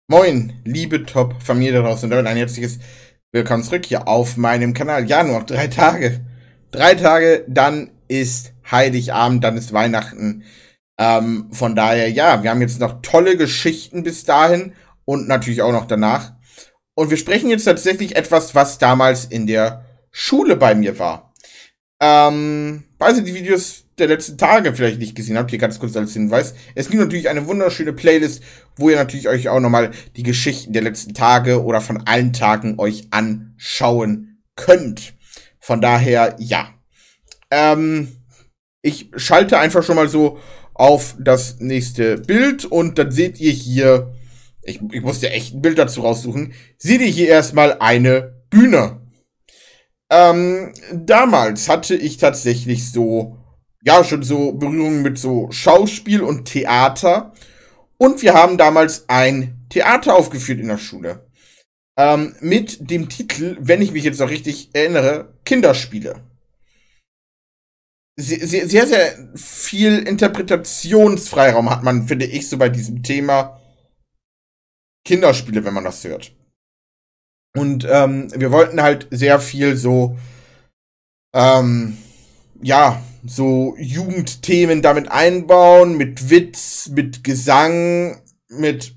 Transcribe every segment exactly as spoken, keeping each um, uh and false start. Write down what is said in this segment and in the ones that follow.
Moin, liebe Top-Familie da draußen und damit ein herzliches Willkommen zurück hier auf meinem Kanal. Ja, nur noch drei Tage. Drei Tage, dann ist Heiligabend, dann ist Weihnachten. Ähm, von daher, ja, wir haben jetzt noch tolle Geschichten bis dahin und natürlich auch noch danach. Und wir sprechen jetzt tatsächlich etwas, was damals in der Schule bei mir war. Ähm, falls ihr die Videos der letzten Tage vielleicht nicht gesehen habt, hier ganz kurz als Hinweis. Es gibt natürlich eine wunderschöne Playlist, wo ihr natürlich euch auch nochmal die Geschichten der letzten Tage oder von allen Tagen euch anschauen könnt. Von daher, ja. Ähm, ich schalte einfach schon mal so auf das nächste Bild und dann seht ihr hier, ich, ich musste echt ein Bild dazu raussuchen, seht ihr hier erstmal eine Bühne. Ähm, damals hatte ich tatsächlich so, ja, schon so Berührungen mit so Schauspiel und Theater. Und wir haben damals ein Theater aufgeführt in der Schule. Ähm, mit dem Titel, wenn ich mich jetzt noch richtig erinnere, Kinderspiele. Sehr, sehr, sehr, sehr viel Interpretationsfreiraum hat man, finde ich, so bei diesem Thema Kinderspiele, wenn man das hört. Und ähm, wir wollten halt sehr viel so, ähm, ja, so Jugendthemen damit einbauen, mit Witz, mit Gesang, mit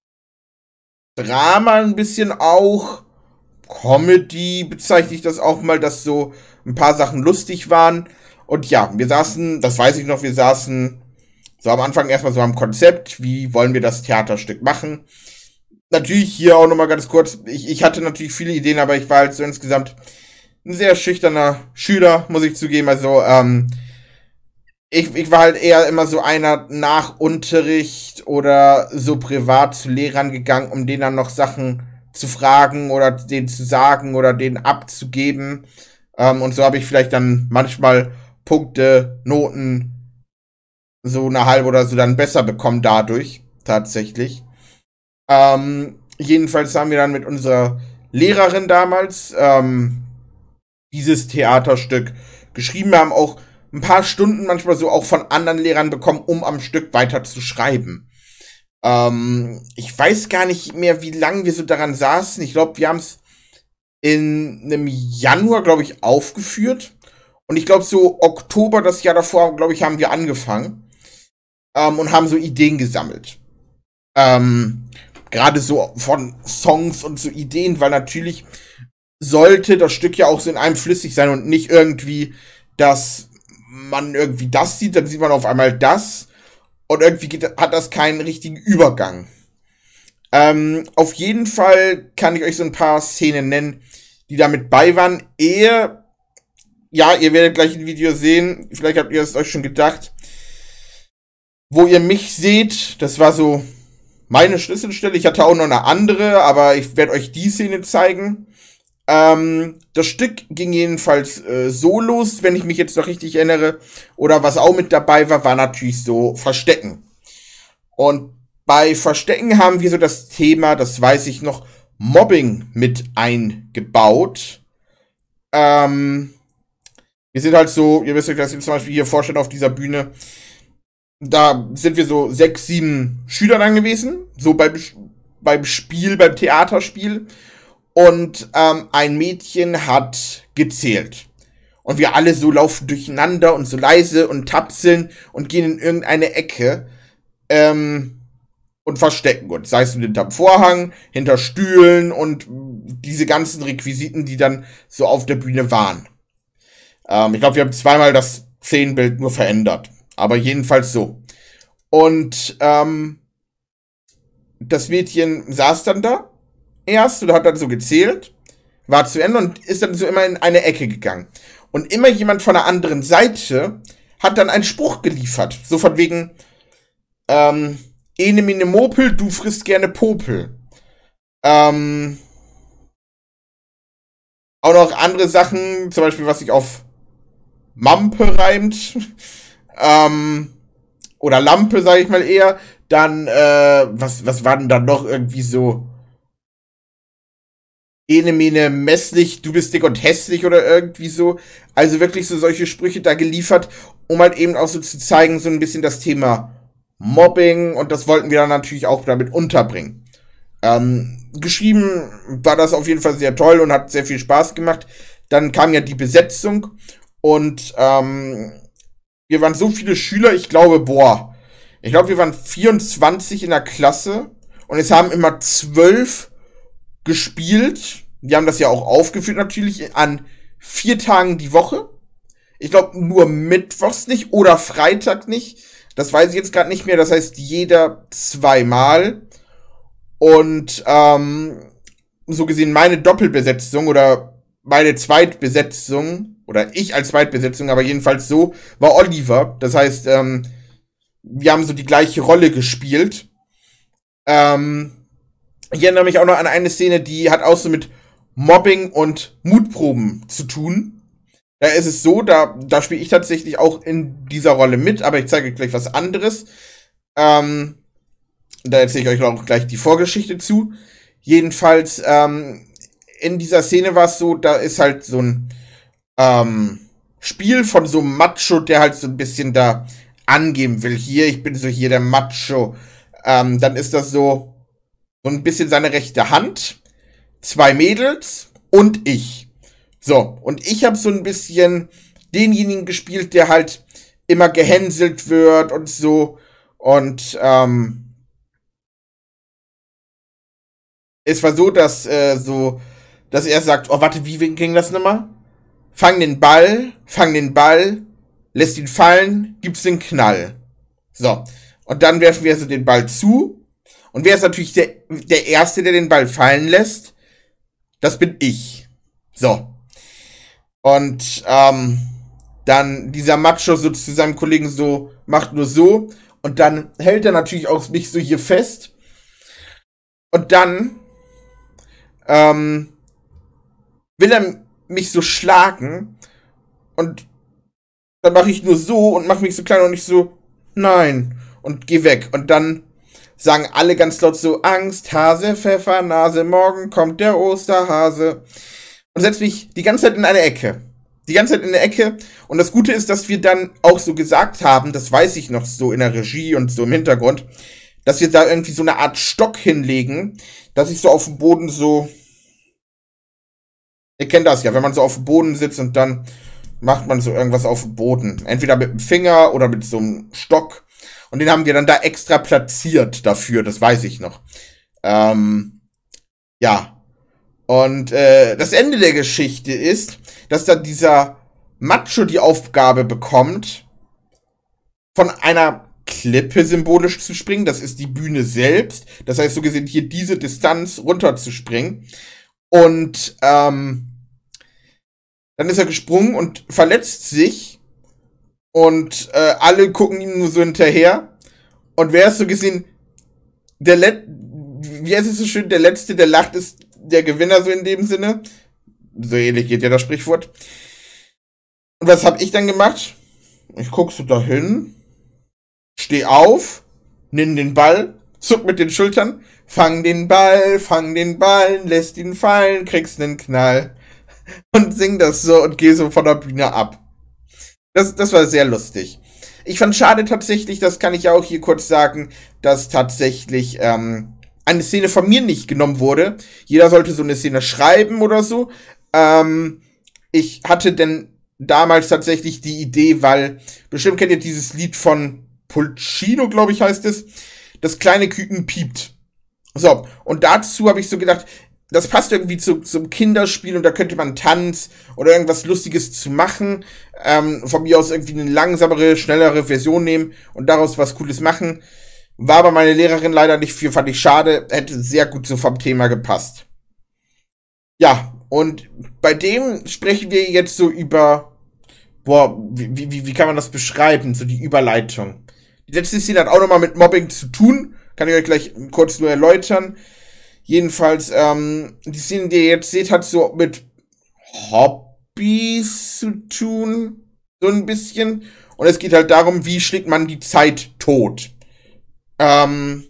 Drama ein bisschen auch, Comedy bezeichne ich das auch mal, dass so ein paar Sachen lustig waren. Und ja, wir saßen, das weiß ich noch, wir saßen so am Anfang erstmal so am Konzept, wie wollen wir das Theaterstück machen. Natürlich hier auch nochmal ganz kurz, ich, ich hatte natürlich viele Ideen, aber ich war halt so insgesamt ein sehr schüchterner Schüler, muss ich zugeben. Also, ähm, ich, ich war halt eher immer so einer nach Unterricht oder so privat zu Lehrern gegangen, um denen dann noch Sachen zu fragen oder denen zu sagen oder denen abzugeben. Ähm, und so habe ich vielleicht dann manchmal Punkte, Noten, so eine halbe oder so dann besser bekommen dadurch, tatsächlich. Ähm, jedenfalls haben wir dann mit unserer Lehrerin damals, ähm, dieses Theaterstück geschrieben. Wir haben auch ein paar Stunden manchmal so auch von anderen Lehrern bekommen, um am Stück weiter zu schreiben. Ähm, ich weiß gar nicht mehr, wie lange wir so daran saßen. Ich glaube, wir haben es in einem Januar, glaube ich, aufgeführt. Und ich glaube, so Oktober, das Jahr davor, glaube ich, haben wir angefangen. Ähm, und haben so Ideen gesammelt. Ähm, gerade so von Songs und so Ideen, weil natürlich sollte das Stück ja auch so in einem flüssig sein und nicht irgendwie, dass man irgendwie das sieht, dann sieht man auf einmal das und irgendwie geht, hat das keinen richtigen Übergang. Ähm, auf jeden Fall kann ich euch so ein paar Szenen nennen, die damit bei waren. Ehe, ja, ihr werdet gleich ein Video sehen, vielleicht habt ihr es euch schon gedacht, wo ihr mich seht, das war so meine Schlüsselstelle. Ich hatte auch noch eine andere, aber ich werde euch die Szene zeigen. Ähm, das Stück ging jedenfalls äh, so los, wenn ich mich jetzt noch richtig erinnere. Oder was auch mit dabei war, war natürlich so Verstecken. Und bei Verstecken haben wir so das Thema, das weiß ich noch, Mobbing mit eingebaut. Ähm, wir sind halt so, ihr müsst euch das jetzt zum Beispiel hier vorstellen auf dieser Bühne. Da sind wir so sechs, sieben Schüler dann gewesen. So beim, beim Spiel, beim Theaterspiel. Und ähm, ein Mädchen hat gezählt. Und wir alle so laufen durcheinander und so leise und tapseln und gehen in irgendeine Ecke ähm, und verstecken uns. Sei es hinterm Vorhang, hinter Stühlen und diese ganzen Requisiten, die dann so auf der Bühne waren. Ähm, ich glaube, wir haben zweimal das Szenenbild nur verändert. Aber jedenfalls so. Und ähm, das Mädchen saß dann da erst und hat dann so gezählt, war zu Ende und ist dann so immer in eine Ecke gegangen. Und immer jemand von der anderen Seite hat dann einen Spruch geliefert. So von wegen, ähm, ene mine Mopel, du frisst gerne Popel. Ähm, auch noch andere Sachen, zum Beispiel, was sich auf Mampe reimt. ähm, oder Lampe, sage ich mal eher. Dann, äh, was, was war denn dann noch irgendwie so? Ene mene messlich, du bist dick und hässlich oder irgendwie so. Also wirklich so solche Sprüche da geliefert, um halt eben auch so zu zeigen, so ein bisschen das Thema Mobbing. Und das wollten wir dann natürlich auch damit unterbringen. Ähm, geschrieben war das auf jeden Fall sehr toll und hat sehr viel Spaß gemacht. Dann kam ja die Besetzung und ähm, wir waren so viele Schüler, ich glaube, boah, ich glaube, wir waren vierundzwanzig in der Klasse und es haben immer zwölf gespielt. Die haben das ja auch aufgeführt natürlich an vier Tagen die Woche. Ich glaube, nur mittwochs nicht oder Freitag nicht. Das weiß ich jetzt gerade nicht mehr. Das heißt, jeder zweimal. Und ähm, so gesehen meine Doppelbesetzung oder meine Zweitbesetzung oder ich als Zweitbesetzung, aber jedenfalls so, war Oliver. Das heißt, ähm, wir haben so die gleiche Rolle gespielt. Ähm, ich erinnere mich auch noch an eine Szene, die hat auch so mit Mobbing und Mutproben zu tun. Da ist es so, da, da spiele ich tatsächlich auch in dieser Rolle mit, aber ich zeige euch gleich was anderes. Ähm, da erzähle ich euch auch gleich die Vorgeschichte zu. Jedenfalls, ähm, in dieser Szene war es so, da ist halt so ein ähm, Spiel von so einem Macho, der halt so ein bisschen da angeben will. Hier, ich bin so hier der Macho. Ähm, dann ist das so, so ein bisschen seine rechte Hand, zwei Mädels und ich. So, und ich habe so ein bisschen denjenigen gespielt, der halt immer gehänselt wird und so. Und ähm, es war so, dass äh, so, dass er sagt, oh, warte, wie ging das nochmal? Fang den Ball, fang den Ball, lässt ihn fallen, gibt's den Knall. So, und dann werfen wir so den Ball zu. Und wer ist natürlich der, der Erste, der den Ball fallen lässt? Das bin ich. So. Und ähm, dann dieser Macho so zu seinem Kollegen so, macht nur so. Und dann hält er natürlich auch mich so hier fest. Und dann ähm, will er mich so schlagen. Und dann mache ich nur so und mache mich so klein und ich so, nein. Und geh weg. Und dann sagen alle ganz laut so, Angst, Hase, Pfeffernase, morgen kommt der Osterhase. Und setzt mich die ganze Zeit in eine Ecke. Die ganze Zeit in eine Ecke. Und das Gute ist, dass wir dann auch so gesagt haben, das weiß ich noch so in der Regie und so im Hintergrund, dass wir da irgendwie so eine Art Stock hinlegen, dass ich so auf dem Boden so... Ihr kennt das ja, wenn man so auf dem Boden sitzt und dann macht man so irgendwas auf dem Boden. Entweder mit dem Finger oder mit so einem Stock. Und den haben wir dann da extra platziert dafür, das weiß ich noch. Ähm, ja. Und äh, das Ende der Geschichte ist, dass dann dieser Macho die Aufgabe bekommt, von einer Klippe symbolisch zu springen. Das ist die Bühne selbst. Das heißt, so gesehen hier diese Distanz runterzuspringen. Und ähm, dann ist er gesprungen und verletzt sich. Und äh, alle gucken ihm nur so hinterher. Und wer ist so gesehen der Let wie heißt es so schön, der Letzte, der lacht, ist der Gewinner, so in dem Sinne. So ähnlich geht ja das Sprichwort. Und was hab ich dann gemacht? Ich guck so dahin, steh auf, nimm den Ball, zuck mit den Schultern, fang den Ball, fang den Ball, lässt ihn fallen, kriegst nen Knall. Und sing das so und geh so von der Bühne ab. Das, das war sehr lustig. Ich fand schade tatsächlich, das kann ich ja auch hier kurz sagen, dass tatsächlich ähm, eine Szene von mir nicht genommen wurde. Jeder sollte so eine Szene schreiben oder so. Ähm, ich hatte denn damals tatsächlich die Idee, weil bestimmt kennt ihr dieses Lied von Pulcino, glaube ich, heißt es. Das kleine Küken piept. So, und dazu habe ich so gedacht, das passt irgendwie zu, zum Kinderspiel und da könnte man Tanz oder irgendwas Lustiges zu machen. Ähm, von mir aus irgendwie eine langsamere, schnellere Version nehmen und daraus was Cooles machen. War aber meine Lehrerin leider nicht für, fand ich schade, hätte sehr gut so vom Thema gepasst. Ja, und bei dem sprechen wir jetzt so über, boah, wie, wie, wie kann man das beschreiben, so die Überleitung. Die letzte Szene hat auch nochmal mit Mobbing zu tun, kann ich euch gleich kurz nur erläutern. Jedenfalls, ähm, die Szene, die ihr jetzt seht, hat so mit Hobbys zu tun, so ein bisschen. Und es geht halt darum, wie schlägt man die Zeit tot. Ähm,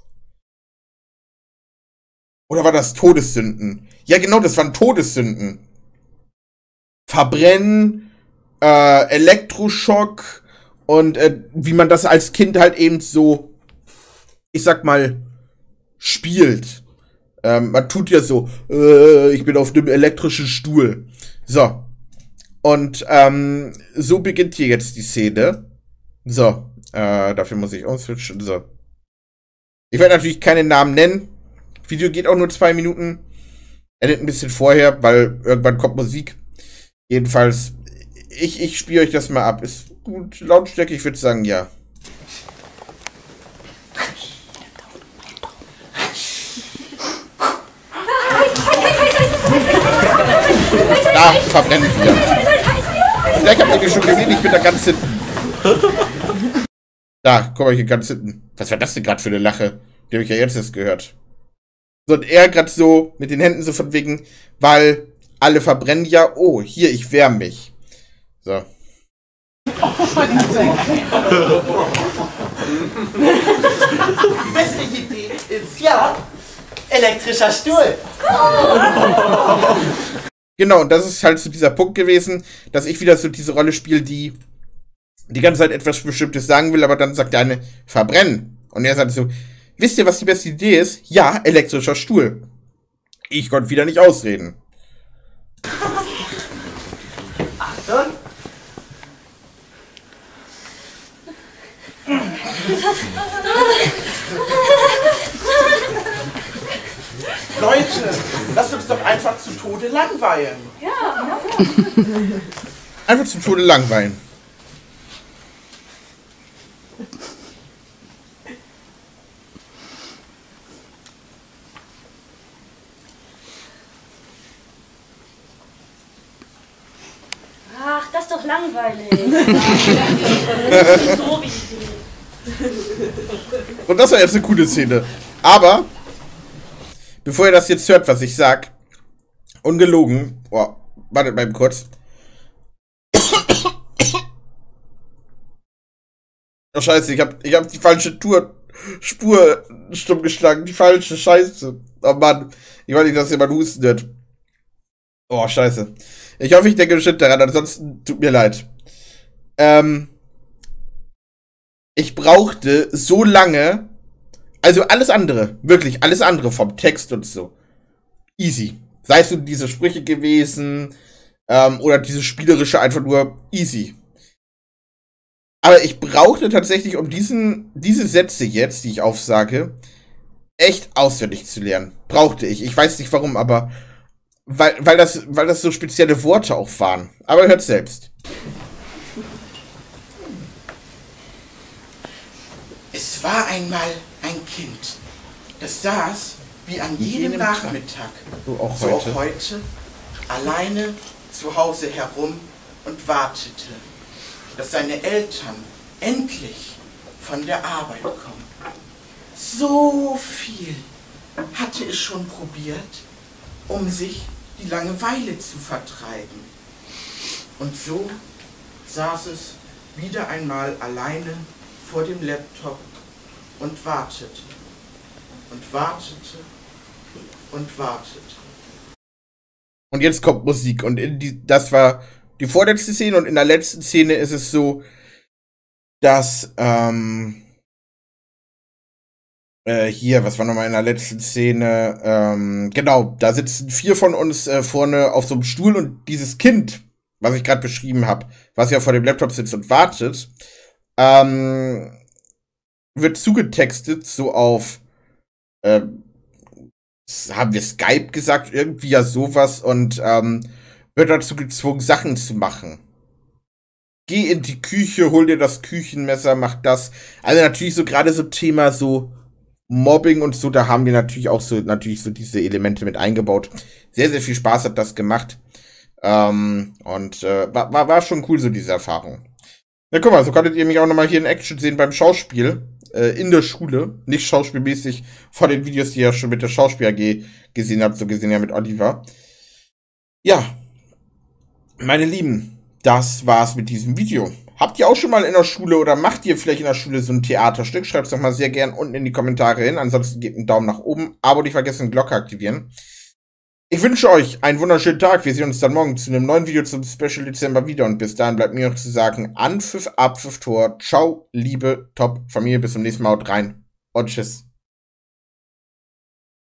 oder war das Todessünden? Ja, genau, das waren Todessünden. Verbrennen, äh, Elektroschock und äh, wie man das als Kind halt eben so, ich sag mal, spielt. Ähm, man tut ja so, äh, ich bin auf einem elektrischen Stuhl. So. Und ähm, so beginnt hier jetzt die Szene. So. Äh, dafür muss ich umswitchen. So. Ich werde natürlich keine Namen nennen. Das Video geht auch nur zwei Minuten. Endet ein bisschen vorher, weil irgendwann kommt Musik. Jedenfalls, ich, ich spiele euch das mal ab. Ist gut Lautstärke? Ich würde sagen, ja. Da, verbrennt wieder. Vielleicht habt ihr die schon gesehen, ich bin da ganz hinten. Da, guck mal hier ganz hinten. Was war das denn gerade für eine Lache? Die habe ich ja jetzt erst gehört. So, und er gerade so mit den Händen so von wegen, weil alle verbrennen ja. Oh, hier, ich wärme mich. So. Beste Idee ist ja elektrischer Stuhl. Genau, und das ist halt so dieser Punkt gewesen, dass ich wieder so diese Rolle spiele, die die ganze Zeit etwas Bestimmtes sagen will, aber dann sagt der eine, verbrennen. Und er sagt so, wisst ihr, was die beste Idee ist? Ja, elektrischer Stuhl. Ich konnte wieder nicht ausreden. Achtung. Leute, lasst uns doch einfach zu Tode langweilen. Ja, Einfach zum Tode langweilen. Ach, das ist doch langweilig. Und das war jetzt eine coole Szene. Aber, bevor ihr das jetzt hört, was ich sag, ungelogen, oh, wartet mal eben kurz. Oh scheiße, ich hab, ich hab die falsche Tour, Spur stumm geschlagen, die falsche Scheiße. Oh Mann, ich wollte nicht, dass jemand husten wird. Oh scheiße. Ich hoffe, ich denke bestimmt daran, ansonsten tut mir leid. Ähm, ich brauchte so lange, also alles andere, wirklich alles andere vom Text und so, easy. Sei es so diese Sprüche gewesen, ähm, oder diese spielerische einfach nur easy. Aber ich brauchte tatsächlich, um diesen, diese Sätze jetzt, die ich aufsage, echt auswendig zu lernen. Brauchte ich. Ich weiß nicht warum, aber weil, weil, das, weil das so spezielle Worte auch waren. Aber hört selbst. Es war einmal ein Kind, das saß wie an jedem jedem Nachmittag, So auch so heute. auch heute, alleine zu Hause herum und wartete, dass seine Eltern endlich von der Arbeit kommen. So viel hatte es schon probiert, um sich die Langeweile zu vertreiben. Und so saß es wieder einmal alleine vor dem Laptop und wartete und wartete und wartete. Und jetzt kommt Musik. Und in die, das war die vorletzte Szene. Und in der letzten Szene ist es so, dass, ähm, äh, hier, was war nochmal in der letzten Szene? Ähm, genau, da sitzen vier von uns äh, vorne auf so einem Stuhl und dieses Kind, was ich gerade beschrieben habe, was ja vor dem Laptop sitzt und wartet, ähm, wird zugetextet, so auf, ähm, haben wir Skype gesagt, irgendwie ja sowas und ähm, wird dazu gezwungen, Sachen zu machen. Geh in die Küche, hol dir das Küchenmesser, mach das. Also natürlich so gerade so Thema so Mobbing und so, da haben wir natürlich auch so natürlich so diese Elemente mit eingebaut. Sehr, sehr viel Spaß hat das gemacht. Ähm, und äh, war, war, war schon cool, so diese Erfahrung. Na guck mal, so konntet ihr mich auch nochmal hier in Action sehen beim Schauspiel. Äh, in der Schule. Nicht schauspielmäßig vor den Videos, die ihr schon mit der Schauspiel A G gesehen habt, so gesehen ja mit Oliver. Ja. Meine Lieben, das war's mit diesem Video. Habt ihr auch schon mal in der Schule oder macht ihr vielleicht in der Schule so ein Theaterstück? Schreibt es doch mal sehr gern unten in die Kommentare hin. Ansonsten gebt einen Daumen nach oben. Abo nicht vergessen, Glocke aktivieren. Ich wünsche euch einen wunderschönen Tag. Wir sehen uns dann morgen zu einem neuen Video zum Special Dezember wieder. Und bis dahin bleibt mir noch zu sagen, Anpfiff, Abpfiff, Tor. Ciao, liebe Top-Familie. Bis zum nächsten Mal. Haut rein und tschüss.